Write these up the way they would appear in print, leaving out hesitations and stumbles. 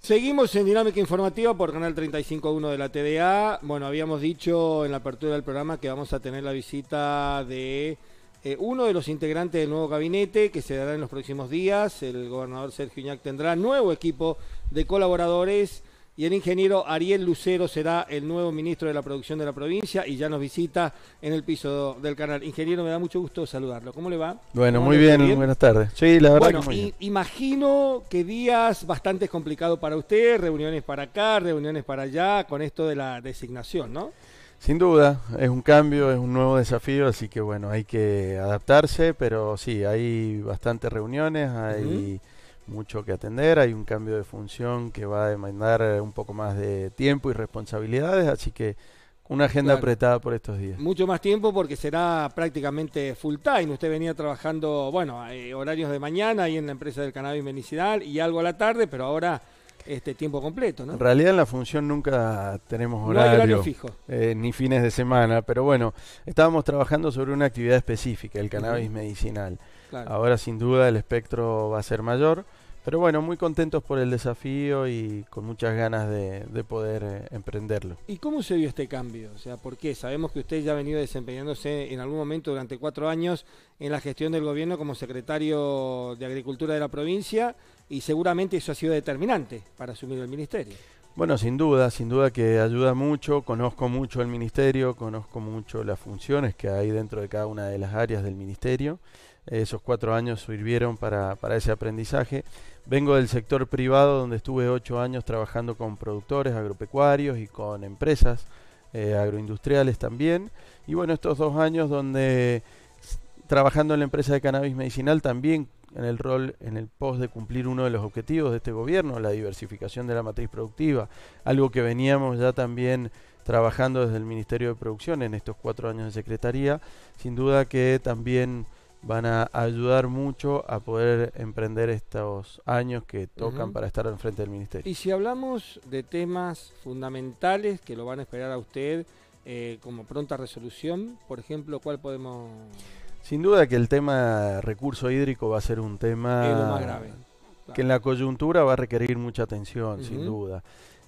Seguimos en Dinámica Informativa por Canal 35.1 de la TDA. Bueno, habíamos dicho en la apertura del programa que vamos a tener la visita de uno de los integrantes del nuevo gabinete que se dará en los próximos días. El gobernador Sergio Uñac tendrá nuevo equipo de colaboradores y el ingeniero Ariel Lucero será el nuevo ministro de la Producción de la provincia y ya nos visita en el piso del canal. Ingeniero, me da mucho gusto saludarlo. ¿Cómo le va? Bueno, muy bien, buenas tardes. Sí, la verdad bueno, que muy bien. Imagino que días bastante complicados para usted, reuniones para acá, reuniones para allá, con esto de la designación, ¿no? Sin duda, es un cambio, es un nuevo desafío, así que bueno, hay que adaptarse, pero sí, hay bastantes reuniones, hay mucho que atender, hay un cambio de función que va a demandar un poco más de tiempo y responsabilidades, así que una agenda apretada por estos días. Mucho más tiempo porque será prácticamente full time. Usted venía trabajando, bueno, horarios de mañana ahí en la empresa del cannabis medicinal y algo a la tarde, pero ahora tiempo completo, ¿no? En realidad en la función nunca tenemos No hay horario fijo. Ni fines de semana, pero bueno, estábamos trabajando sobre una actividad específica, el cannabis medicinal. Claro. Ahora sin duda el espectro va a ser mayor, pero bueno, muy contentos por el desafío y con muchas ganas de poder emprenderlo. ¿Y cómo se vio este cambio? O sea, ¿por qué? Sabemos que usted ya ha venido desempeñándose en algún momento durante 4 años en la gestión del gobierno como secretario de Agricultura de la provincia y seguramente eso ha sido determinante para asumir el ministerio. Bueno, sin duda que ayuda mucho, conozco mucho el ministerio, conozco mucho las funciones que hay dentro de cada una de las áreas del ministerio. Esos 4 años sirvieron para ese aprendizaje. Vengo del sector privado donde estuve 8 años trabajando con productores agropecuarios y con empresas agroindustriales también. Y bueno, estos 2 años donde trabajando en la empresa de cannabis medicinal también en el pos de cumplir uno de los objetivos de este gobierno, la diversificación de la matriz productiva, algo que veníamos ya también trabajando desde el Ministerio de Producción en estos 4 años de secretaría. Sin duda que también van a ayudar mucho a poder emprender estos años que tocan para estar al frente del ministerio. Y si hablamos de temas fundamentales que lo van a esperar a usted como pronta resolución, por ejemplo, ¿cuál podemos...? Sin duda que el tema recurso hídrico va a ser un tema lo más grave, que en la coyuntura va a requerir mucha atención, sin duda.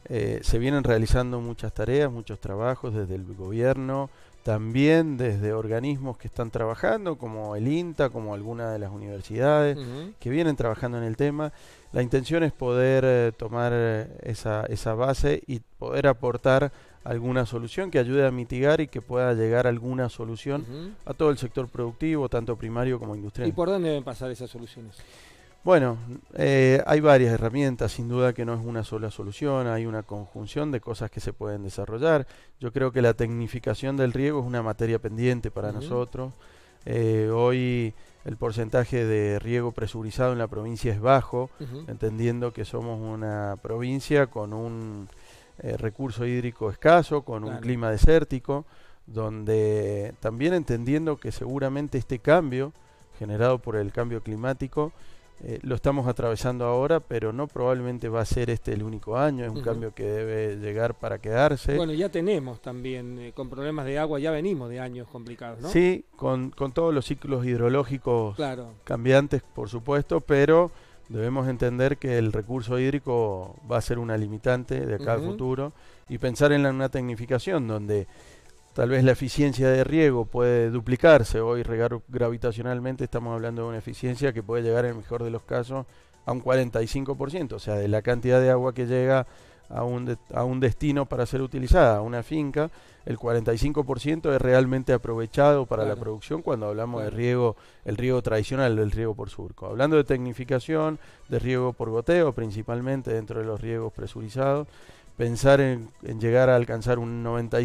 Se vienen realizando muchas tareas, muchos trabajos desde el gobierno, también desde organismos que están trabajando, como el INTA, como algunas de las universidades, que vienen trabajando en el tema. La intención es poder tomar esa base y poder aportar alguna solución que ayude a mitigar y que pueda llegar alguna solución a todo el sector productivo, tanto primario como industrial. ¿Y por dónde deben pasar esas soluciones? Bueno, hay varias herramientas, sin duda que no es una sola solución, hay una conjunción de cosas que se pueden desarrollar. Yo creo que la tecnificación del riego es una materia pendiente para nosotros. Hoy el porcentaje de riego presurizado en la provincia es bajo, entendiendo que somos una provincia con un recurso hídrico escaso, con un clima desértico, donde también entendiendo que seguramente este cambio generado por el cambio climático lo estamos atravesando ahora, pero no probablemente va a ser el único año, es un cambio que debe llegar para quedarse. Bueno, ya tenemos también, con problemas de agua, ya venimos de años complicados, ¿no? Sí, con todos los ciclos hidrológicos cambiantes, por supuesto, pero debemos entender que el recurso hídrico va a ser una limitante de acá al futuro y pensar en una tecnificación donde tal vez la eficiencia de riego puede duplicarse. Hoy regar gravitacionalmente estamos hablando de una eficiencia que puede llegar en el mejor de los casos a un 45%, o sea, de la cantidad de agua que llega a un destino para ser utilizada, a una finca, el 45% es realmente aprovechado para la producción cuando hablamos de riego, el riego tradicional, del riego por surco. Hablando de tecnificación, de riego por goteo, principalmente dentro de los riegos presurizados, pensar en llegar a alcanzar un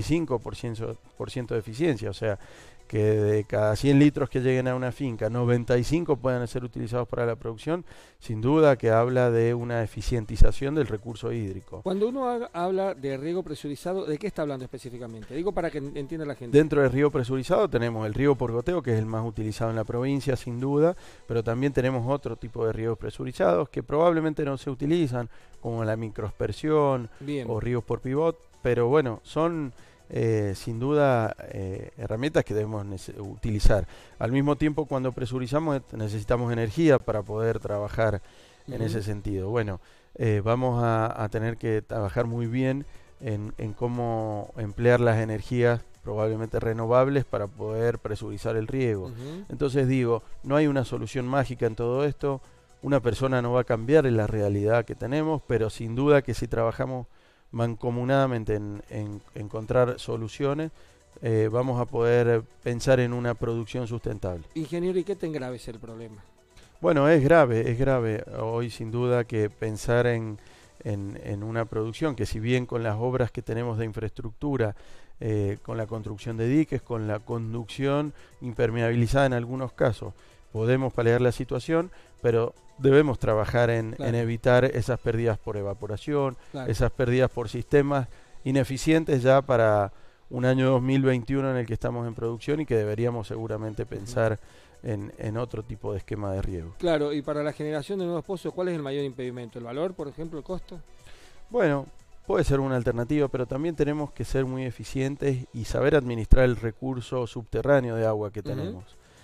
95% de eficiencia, o sea, que de cada 100 litros que lleguen a una finca, 95 puedan ser utilizados para la producción, sin duda que habla de una eficientización del recurso hídrico. Cuando uno habla de riego presurizado, ¿de qué está hablando específicamente? Digo para que entienda la gente. Dentro del riego presurizado tenemos el riego por goteo, que es el más utilizado en la provincia, sin duda, pero también tenemos otro tipo de riegos presurizados que probablemente no se utilizan, como la microaspersión o riegos por pivot, pero bueno, son sin duda herramientas que debemos utilizar. Al mismo tiempo, cuando presurizamos necesitamos energía para poder trabajar en ese sentido. Bueno, vamos a tener que trabajar muy bien en cómo emplear las energías probablemente renovables para poder presurizar el riego. Entonces digo, no hay una solución mágica en todo esto, una persona no va a cambiar en la realidad que tenemos, pero sin duda que si trabajamos mancomunadamente en encontrar soluciones, vamos a poder pensar en una producción sustentable. Ingeniero, ¿y qué tan grave es el problema? Bueno, es grave. Hoy sin duda que pensar en una producción que, si bien con las obras que tenemos de infraestructura, con la construcción de diques, con la conducción impermeabilizada en algunos casos, podemos paliar la situación, pero debemos trabajar en evitar esas pérdidas por evaporación, esas pérdidas por sistemas ineficientes ya para un año 2021 en el que estamos en producción y que deberíamos seguramente pensar en otro tipo de esquema de riego. Claro, y para la generación de nuevos pozos, ¿cuál es el mayor impedimento? ¿El valor, por ejemplo, el costo? Bueno, puede ser una alternativa, pero también tenemos que ser muy eficientes y saber administrar el recurso subterráneo de agua que tenemos.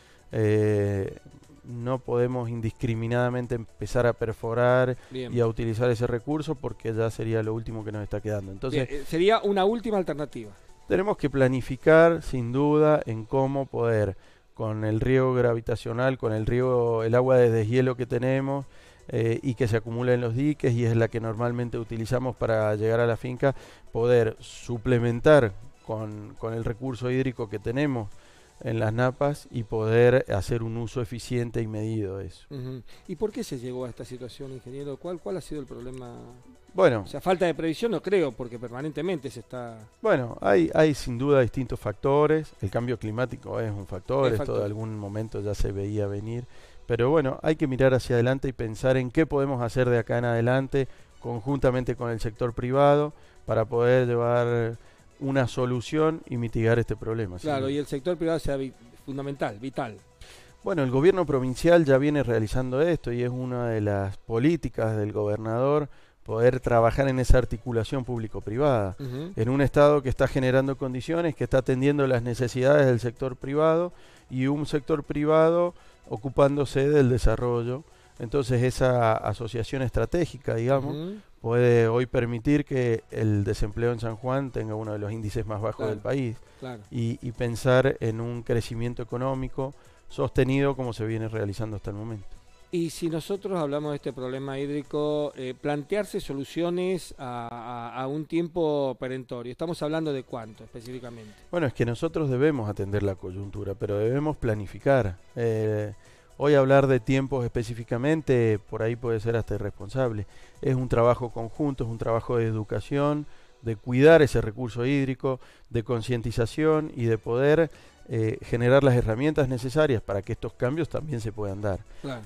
No podemos indiscriminadamente empezar a perforar y a utilizar ese recurso, porque ya sería lo último que nos está quedando. Entonces, sería una última alternativa. Tenemos que planificar sin duda en cómo poder, con el riego gravitacional, con el agua de deshielo que tenemos y que se acumula en los diques, y es la que normalmente utilizamos para llegar a la finca, poder suplementar con el recurso hídrico que tenemos en las napas y poder hacer un uso eficiente y medido de eso. ¿Y por qué se llegó a esta situación, ingeniero? ¿Cuál ha sido el problema? Bueno, o sea, falta de previsión no creo, porque permanentemente se está... Bueno, hay sin duda distintos factores. El cambio climático es un factor, esto de algún momento ya se veía venir. Pero bueno, hay que mirar hacia adelante y pensar en qué podemos hacer de acá en adelante, conjuntamente con el sector privado, para poder llevar una solución y mitigar este problema. Claro, y el sector privado sea fundamental, vital. Bueno, el gobierno provincial ya viene realizando esto y es una de las políticas del gobernador poder trabajar en esa articulación público-privada, en un estado que está generando condiciones, que está atendiendo las necesidades del sector privado y un sector privado ocupándose del desarrollo. Entonces esa asociación estratégica, digamos, puede hoy permitir que el desempleo en San Juan tenga uno de los índices más bajos del país y pensar en un crecimiento económico sostenido como se viene realizando hasta el momento. Y si nosotros hablamos de este problema hídrico, plantearse soluciones a un tiempo perentorio, ¿estamos hablando de cuánto específicamente? Bueno, es que nosotros debemos atender la coyuntura, pero debemos planificar. Hoy hablar de tiempos específicamente, por ahí puede ser hasta irresponsable. Es un trabajo conjunto, es un trabajo de educación, de cuidar ese recurso hídrico, de concientización y de poder generar las herramientas necesarias para que estos cambios también se puedan dar.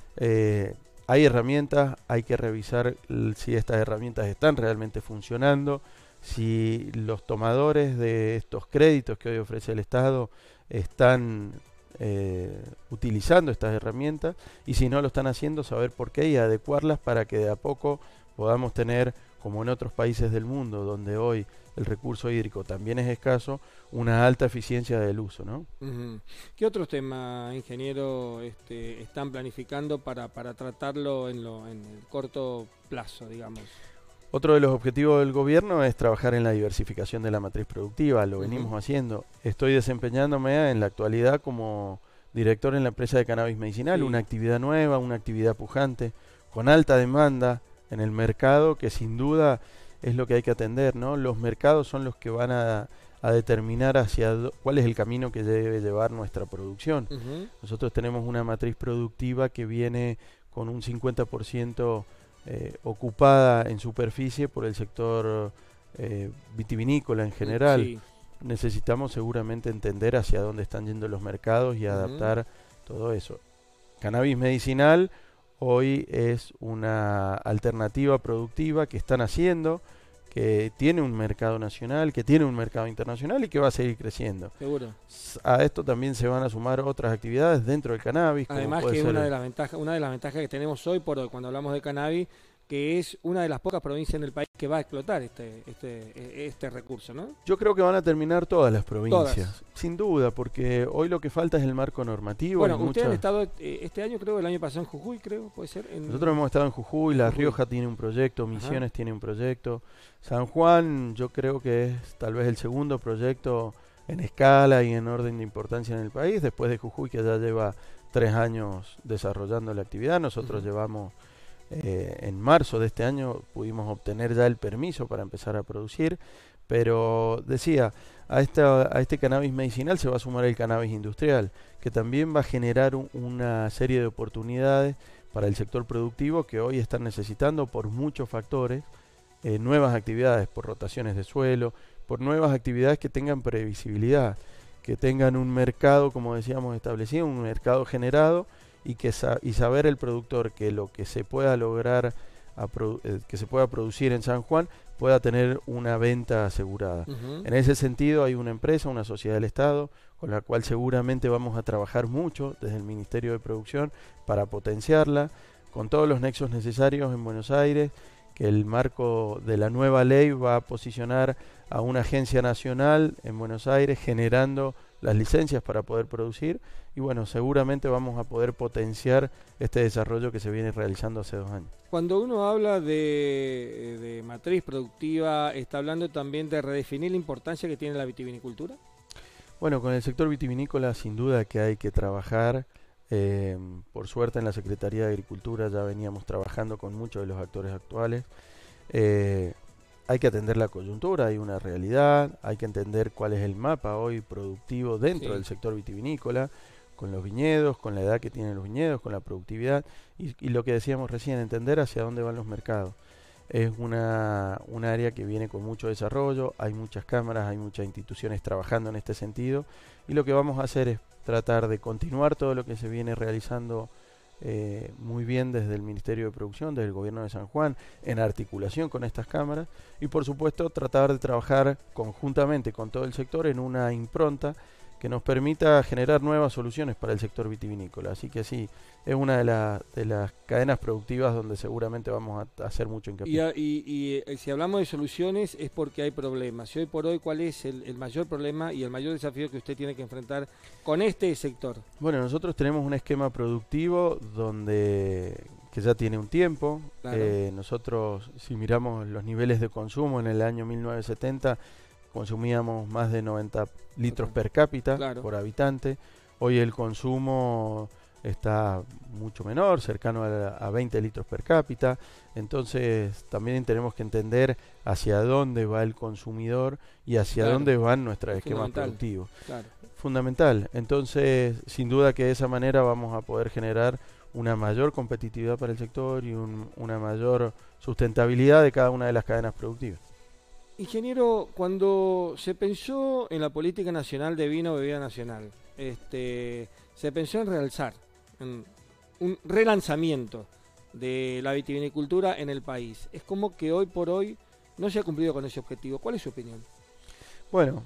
Hay herramientas, hay que revisar si estas herramientas están realmente funcionando, si los tomadores de estos créditos que hoy ofrece el Estado están utilizando estas herramientas, y si no lo están haciendo, saber por qué y adecuarlas para que de a poco podamos tener, como en otros países del mundo donde hoy el recurso hídrico también es escaso, una alta eficiencia del uso, ¿no? ¿Qué otros temas, ingeniero, están planificando para tratarlo en el corto plazo, digamos? Otro de los objetivos del gobierno es trabajar en la diversificación de la matriz productiva, lo venimos haciendo. Estoy desempeñándome en la actualidad como director en la empresa de cannabis medicinal, una actividad nueva, una actividad pujante, con alta demanda en el mercado, que sin duda es lo que hay que atender, ¿no? Los mercados son los que van a determinar cuál es el camino que debe llevar nuestra producción. Nosotros tenemos una matriz productiva que viene con un 50% ocupada en superficie por el sector vitivinícola en general. Necesitamos seguramente entender hacia dónde están yendo los mercados y adaptar todo eso. Cannabis medicinal hoy es una alternativa productiva que están haciendo, que tiene un mercado nacional, que tiene un mercado internacional y que va a seguir creciendo. Seguro. A esto también se van a sumar otras actividades dentro del cannabis. Además que una de las ventajas que tenemos hoy cuando hablamos de cannabis, que es una de las pocas provincias en el país que va a explotar este recurso, ¿no? Yo creo que van a terminar todas las provincias, Todas. Sin duda, porque hoy lo que falta es el marco normativo. Bueno, ustedes han estado este año, creo, el año pasado en Jujuy, creo, puede ser. Nosotros hemos estado en Jujuy, La Rioja tiene un proyecto, Misiones tiene un proyecto, San Juan yo creo que es tal vez el segundo proyecto en escala y en orden de importancia en el país, después de Jujuy, que ya lleva 3 años desarrollando la actividad. Nosotros llevamos... en marzo de este año pudimos obtener ya el permiso para empezar a producir, pero decía, a este cannabis medicinal se va a sumar el cannabis industrial, que también va a generar una serie de oportunidades para el sector productivo que hoy están necesitando por muchos factores, nuevas actividades, por rotaciones de suelo, por nuevas actividades que tengan previsibilidad, que tengan un mercado, como decíamos, establecido, un mercado generado, y saber el productor que lo que se pueda lograr, que se pueda producir en San Juan, pueda tener una venta asegurada. En ese sentido hay una empresa, una sociedad del Estado, con la cual seguramente vamos a trabajar mucho desde el Ministerio de Producción para potenciarla, con todos los nexos necesarios en Buenos Aires, que el marco de la nueva ley va a posicionar a una agencia nacional en Buenos Aires generando las licencias para poder producir, y bueno, seguramente vamos a poder potenciar este desarrollo que se viene realizando hace 2 años. Cuando uno habla de matriz productiva, ¿está hablando también de redefinir la importancia que tiene la vitivinicultura? Bueno, con el sector vitivinícola sin duda que hay que trabajar. Por suerte en la Secretaría de Agricultura ya veníamos trabajando con muchos de los actores actuales. Hay que atender la coyuntura, hay una realidad, hay que entender cuál es el mapa hoy productivo dentro del sector vitivinícola, con los viñedos, con la edad que tienen los viñedos, con la productividad y lo que decíamos recién, entender hacia dónde van los mercados. Es un área que viene con mucho desarrollo, hay muchas cámaras, hay muchas instituciones trabajando en este sentido, y lo que vamos a hacer es tratar de continuar todo lo que se viene realizando muy bien desde el Ministerio de Producción, desde el Gobierno de San Juan, en articulación con estas cámaras, y por supuesto tratar de trabajar conjuntamente con todo el sector en una impronta que nos permita generar nuevas soluciones para el sector vitivinícola. Así que sí, es una de las cadenas productivas donde seguramente vamos a hacer mucho hincapié. Y si hablamos de soluciones es porque hay problemas. Y hoy por hoy, ¿cuál es el mayor problema y el mayor desafío que usted tiene que enfrentar con este sector? Bueno, nosotros tenemos un esquema productivo que ya tiene un tiempo. Claro. Nosotros, si miramos los niveles de consumo en el año 1970, consumíamos más de 90 litros per cápita por habitante. Hoy el consumo está mucho menor, cercano a 20 litros per cápita. Entonces también tenemos que entender hacia dónde va el consumidor y hacia dónde van nuestros esquemas productivos. Fundamental. Entonces, sin duda que de esa manera vamos a poder generar una mayor competitividad para el sector y una mayor sustentabilidad de cada una de las cadenas productivas. Ingeniero, cuando se pensó en la política nacional de vino bebida nacional, se pensó en realzar, en un relanzamiento de la vitivinicultura en el país. Es como que hoy por hoy no se ha cumplido con ese objetivo. ¿Cuál es su opinión? Bueno,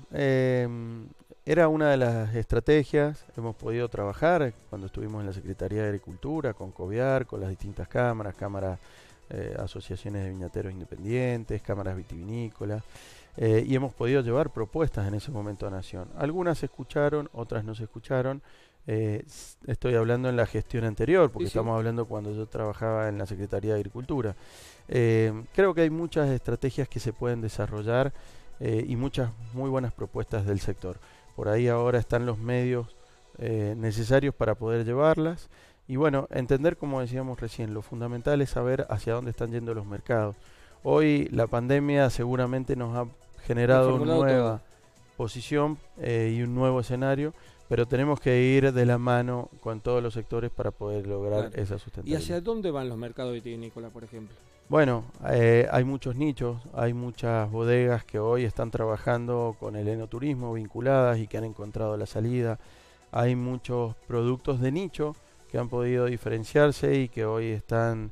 era una de las estrategias. Hemos podido trabajar cuando estuvimos en la Secretaría de Agricultura, con COVIAR, con las distintas cámaras, asociaciones de viñateros independientes, cámaras vitivinícolas, y hemos podido llevar propuestas en ese momento a Nación. Algunas se escucharon, otras no se escucharon. Estoy hablando en la gestión anterior, porque estamos hablando cuando yo trabajaba en la Secretaría de Agricultura. Creo que hay muchas estrategias que se pueden desarrollar y muchas muy buenas propuestas del sector. Por ahí ahora están los medios necesarios para poder llevarlas. Y bueno, entender, como decíamos recién, lo fundamental es saber hacia dónde están yendo los mercados. Hoy la pandemia seguramente nos ha generado una nueva posición y un nuevo escenario, pero tenemos que ir de la mano con todos los sectores para poder lograr esa sustentabilidad. ¿Y hacia dónde van los mercados vitivinícolas, por ejemplo? Bueno, hay muchos nichos, hay muchas bodegas que hoy están trabajando con el enoturismo vinculadas y que han encontrado la salida. Hay muchos productos de nicho que han podido diferenciarse y que hoy están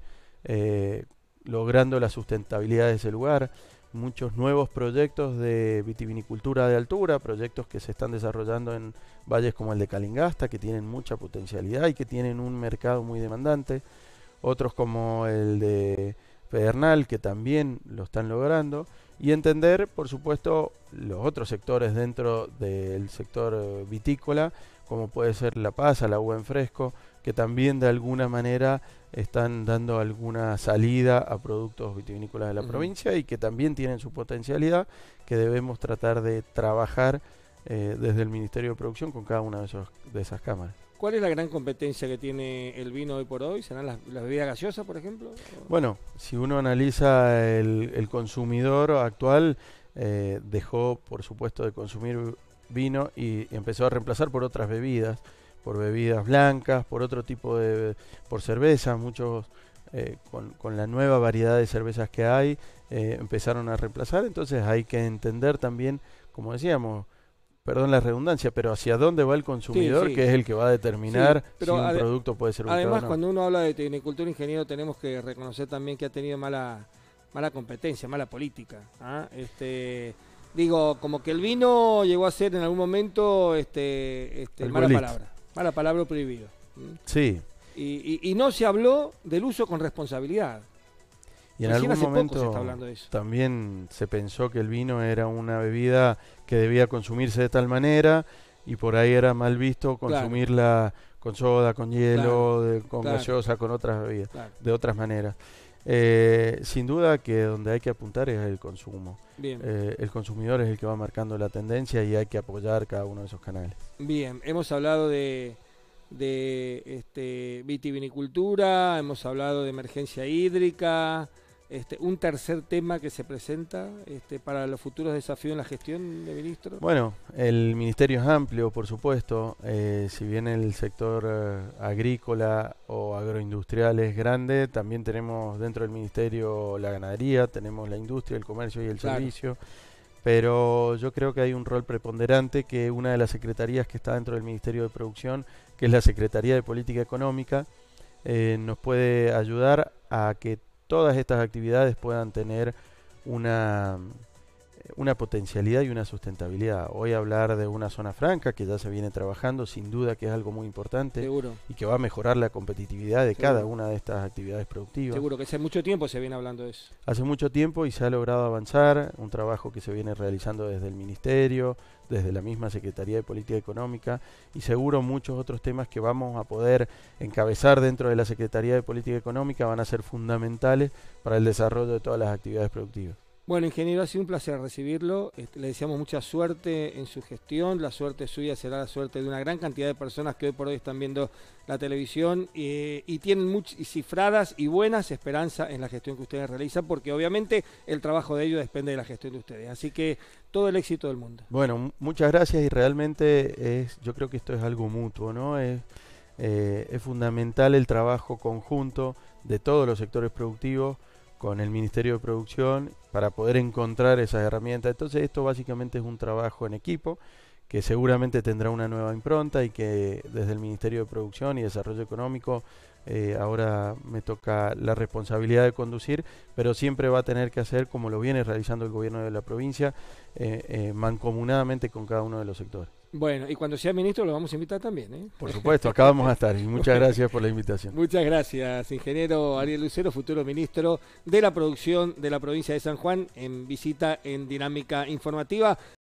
logrando la sustentabilidad de ese lugar. Muchos nuevos proyectos de vitivinicultura de altura, proyectos que se están desarrollando en valles como el de Calingasta, que tienen mucha potencialidad y que tienen un mercado muy demandante. Otros como el de Pedernal, que también lo están logrando, y entender, por supuesto, los otros sectores dentro del sector vitícola, como puede ser La Pasa, la Buen Fresco, que también de alguna manera están dando alguna salida a productos vitivinícolas de la provincia y que también tienen su potencialidad, que debemos tratar de trabajar desde el Ministerio de Producción con cada una de esas cámaras. ¿Cuál es la gran competencia que tiene el vino hoy por hoy? ¿Serán las bebidas gaseosas, por ejemplo? Bueno, si uno analiza el consumidor actual, dejó, por supuesto, de consumir vino y empezó a reemplazar por otras bebidas, por bebidas blancas, por otro tipo por cerveza. Muchos, con la nueva variedad de cervezas que hay, empezaron a reemplazar. Entonces hay que entender también, como decíamos, perdón la redundancia, pero hacia dónde va el consumidor, que es el que va a determinar si un producto puede ser ubicado. Además, o no. Cuando uno habla de tecnicultura, ingeniero, tenemos que reconocer también que ha tenido mala competencia, mala política. Digo, como que el vino llegó a ser en algún momento mala palabra prohibido. Sí. Y no se habló del uso con responsabilidad. Y en algún momento se está hablando de eso. También se pensó que el vino era una bebida que debía consumirse de tal manera y por ahí era mal visto consumirla con soda, con hielo, con gaseosa, con otras bebidas, de otras maneras. Sin duda que donde hay que apuntar es el consumo. Bien. El consumidor es el que va marcando la tendencia y hay que apoyar cada uno de esos canales. Bien, hemos hablado de vitivinicultura, hemos hablado de emergencia hídrica. Un tercer tema que se presenta para los futuros desafíos en la gestión de ministro. Bueno, el ministerio es amplio, por supuesto. Si bien el sector agrícola o agroindustrial es grande, también tenemos dentro del ministerio la ganadería, tenemos la industria, el comercio y el servicio. Pero yo creo que hay un rol preponderante que una de las secretarías que está dentro del Ministerio de Producción, que es la Secretaría de Política Económica, nos puede ayudar a que todas estas actividades puedan tener una potencialidad y una sustentabilidad. Hoy hablar de una zona franca que ya se viene trabajando, sin duda que es algo muy importante. Seguro. Y que va a mejorar la competitividad de cada una de estas actividades productivas. Seguro que hace mucho tiempo se viene hablando de eso. Hace mucho tiempo y se ha logrado avanzar, un trabajo que se viene realizando desde el Ministerio, desde la misma Secretaría de Política Económica y seguro muchos otros temas que vamos a poder encabezar dentro de la Secretaría de Política Económica van a ser fundamentales para el desarrollo de todas las actividades productivas. Bueno, ingeniero, ha sido un placer recibirlo. Le deseamos mucha suerte en su gestión. La suerte suya será la suerte de una gran cantidad de personas que hoy por hoy están viendo la televisión y tienen cifradas y buenas esperanzas en la gestión que ustedes realizan, porque obviamente el trabajo de ellos depende de la gestión de ustedes. Así que todo el éxito del mundo. Bueno, muchas gracias y realmente yo creo que esto es algo mutuo, ¿no? Es fundamental el trabajo conjunto de todos los sectores productivos con el Ministerio de Producción para poder encontrar esas herramientas. Entonces esto básicamente es un trabajo en equipo que seguramente tendrá una nueva impronta y que desde el Ministerio de Producción y Desarrollo Económico ahora me toca la responsabilidad de conducir, pero siempre va a tener que hacer como lo viene realizando el gobierno de la provincia, mancomunadamente con cada uno de los sectores. Bueno, y cuando sea ministro lo vamos a invitar también, ¿eh? Por supuesto, acá vamos a estar y muchas gracias por la invitación. Muchas gracias, ingeniero Ariel Lucero, futuro ministro de la producción de la provincia de San Juan, en visita en Dinámica Informativa.